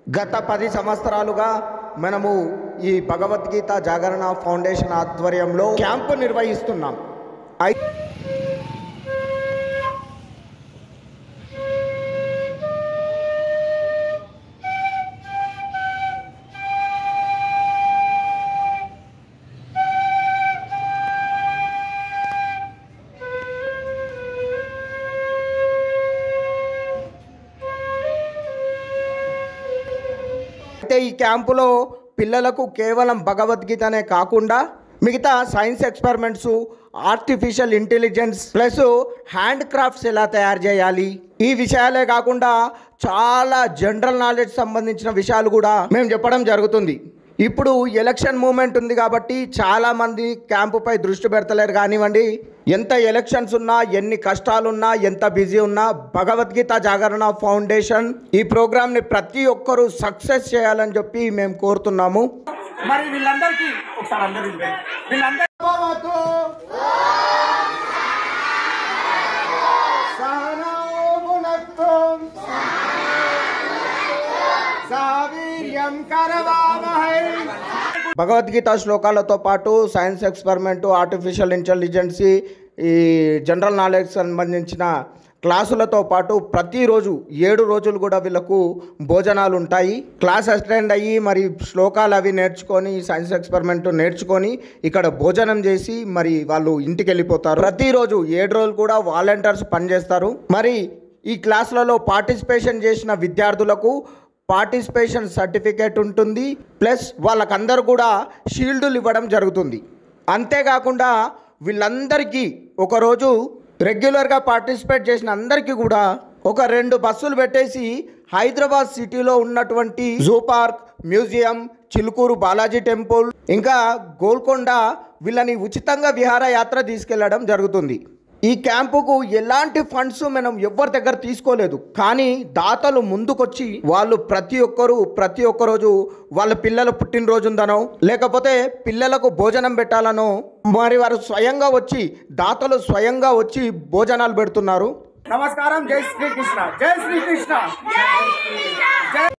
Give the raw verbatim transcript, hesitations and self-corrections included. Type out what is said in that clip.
గత పది సంవత్సరాలుగా మనము ఈ భగవద్గీత జాగరణ ఫౌండేషన్ ఆధ్వర్యంలో క్యాంపు నిర్వహిస్తున్నాం. అయితే ఈ క్యాంపులో పిల్లలకు కేవలం భగవద్గీతనే కాకుండా మిగతా science experiments, artificial intelligence plus hand crafts ఎలా తయారు చేయాలి, ఈ విషయాలే కాకుండా చాలా జనరల్ నాలెడ్జ్ సంబంధించిన విషయాలు కూడా మేము చెప్పడం జరుగుతుంది. ఇప్పుడు ఎలక్షన్ మూమెంట్ ఉంది కాబట్టి చాలామంది క్యాంపుపై దృష్టి పెడతలేరు కానివ్వండి. ఎంత ఎలక్షన్స్ ఉన్నా, ఎన్ని కష్టాలున్నా, ఎంత బిజీ ఉన్నా భగవద్గీత జాగరణ ఫౌండేషన్ ఈ ప్రోగ్రామ్ని ప్రతి ఒక్కరూ సక్సెస్ చేయాలని చెప్పి మేము కోరుతున్నాము. మరి వీళ్ళందరికీ ఒకసారి అందరూ వీళ్ళందరూ భగవద్గీత శ్లోకాలతో పాటు సైన్స్ ఎక్స్పెరిమెంటు, ఆర్టిఫిషియల్ ఇంటెలిజెన్సీ, ఈ జనరల్ నాలెడ్జ్ సంబంధించిన క్లాసులతో పాటు ప్రతిరోజు ఏడు రోజులు కూడా వీళ్ళకు భోజనాలు ఉంటాయి. క్లాస్ అటెండ్ అయ్యి మరి శ్లోకాలు అవి నేర్చుకొని, సైన్స్ ఎక్స్పెరిమెంట్ నేర్చుకొని ఇక్కడ భోజనం చేసి మరి వాళ్ళు ఇంటికి వెళ్ళిపోతారు. ప్రతిరోజు ఏడు రోజులు కూడా వాలంటీర్స్ పనిచేస్తారు. మరి ఈ క్లాసులలో పార్టిసిపేషన్ చేసిన విద్యార్థులకు పార్టిసిపేషన్ సర్టిఫికేట్ ఉంటుంది, ప్లస్ వాళ్ళకందరూ కూడా షీల్డులు ఇవ్వడం జరుగుతుంది. అంతేకాకుండా వీళ్ళందరికీ ఒకరోజు రెగ్యులర్గా పార్టిసిపేట్ చేసిన అందరికీ కూడా ఒక రెండు బస్సులు పెట్టేసి హైదరాబాద్ సిటీలో ఉన్నటువంటి zoo park, museum, Chilkur Balaji temple, ఇంకా గోల్కొండ వీళ్ళని ఉచితంగా విహారయాత్ర తీసుకెళ్లడం జరుగుతుంది. ఈ క్యాంపుకు ఎలాంటి ఫండ్స్ మనం ఎవరి దగ్గర తీసుకోలేదు, కానీ దాతలు ముందుకొచ్చి వాళ్ళు ప్రతి ఒక్కరు ప్రతి ఒక్క రోజు వాళ్ళ పిల్లల పుట్టినరోజు ఉందనో లేకపోతే పిల్లలకు భోజనం పెట్టాలనో మరి వారు స్వయంగా వచ్చి దాతలు స్వయంగా వచ్చి భోజనాలు పెడుతున్నారు. నమస్కారం. జై శ్రీకృష్ణ, జై శ్రీకృష్ణ.